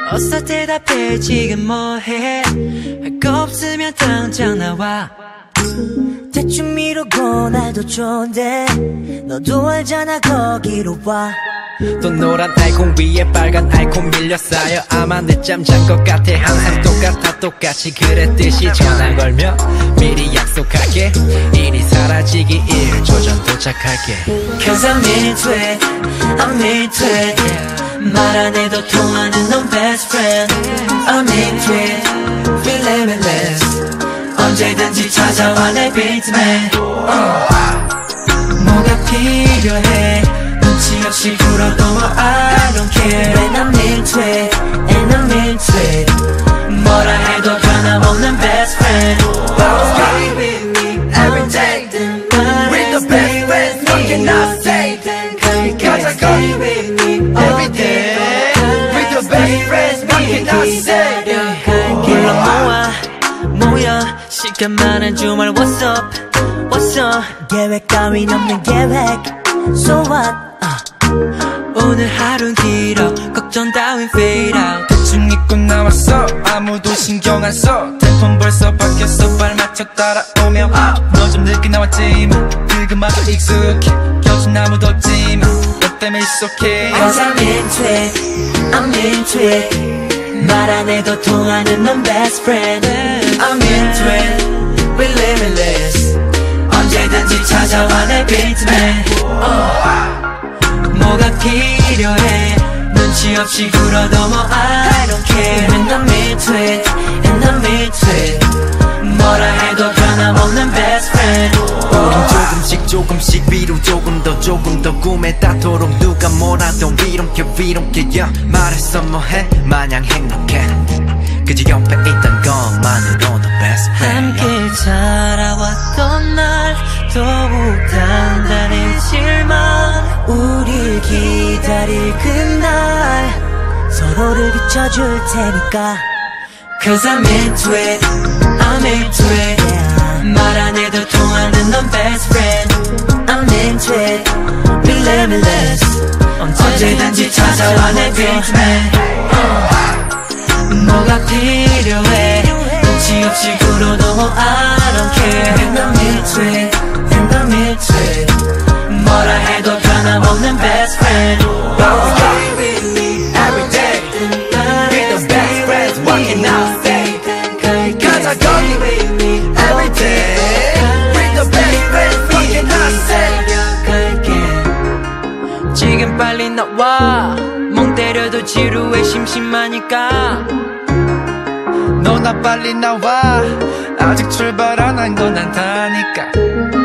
어서 대답해 지금 뭐해 할 거 없으면 당장 나와 대충 미루고 나도 좋은데 너도 알잖아 거기로 와 또 노란 아이콘 위에 빨간 아이콘 밀려 쌓여 아마 늦잠 잔 것 같아 항상 똑같아 똑같이 그랬듯이 전화 걸며 미리 약속할게 일이 사라지기 1초 전 도착할게 Cause I'm into it, I'm into it 말 안 해도 통하는 넌 best friend I'm into it, feel limitless 언제든지 찾아와 내 beatman 뭐가 필요해 눈치 없이 굴어도 뭐 I don't care When I'm into it, and I'm into it 뭐라 해도 변함없는 best friend Stay with me every day We're the best friends, no cannot say Cause I stay with me every day We're the best friends, no cannot say 불러 모여 시간만 한 주말 What's up, what's up 계획 따윈 없는 계획 So what 오늘 하루는 길어 걱정 따윈 fade out 대충 입고 나왔어 아무도 신경 안 써 템폰 벌써 바뀌었어 발 맞춰 따라오며 너 좀 늦게 나왔지만 그것마저 익숙해 곁은 아무도 없지만 너 때문에 it's okay Cause I'm into it, I'm into it 말 안 해도 통하는 넌 best friend I'm into it, we're limitless 언제든지 찾아와 내 beatman 뭐가 필요해 눈치 없이 굴어도 뭐 I don't care When I'm into it, and I'm into it 뭐라 해도 변함없는 best friend 조금씩 위로 조금 더 꿈에 닿도록 누가 뭐라도 we don't care yeah 말했어 뭐해 마냥 행복해 그저 옆에 있던 것만으로도 best friend 함께 자라왔던 날 더욱 단단해질만 우릴 기다릴 그날 서로를 비춰줄 테니까 Cause I'm into it, I'm into it 말 안 해도 통하는 넌 best friend I'm into it, be limitless 언제든지 찾아와 내 beatman 뭐가 필요해 눈치 없이 굴어도 뭐 I don't care And I'm into it, and I'm into it 뭐라 해도 변함없는 best friend Stay with me every day We're the best friends, what can I say Cause I go with me every day We're the best friends, what can I say 지금 빨리 나와 멍 때려도 지루해 심심하니까 너나 빨리 나와 아직 출발 안 한 건 안타니까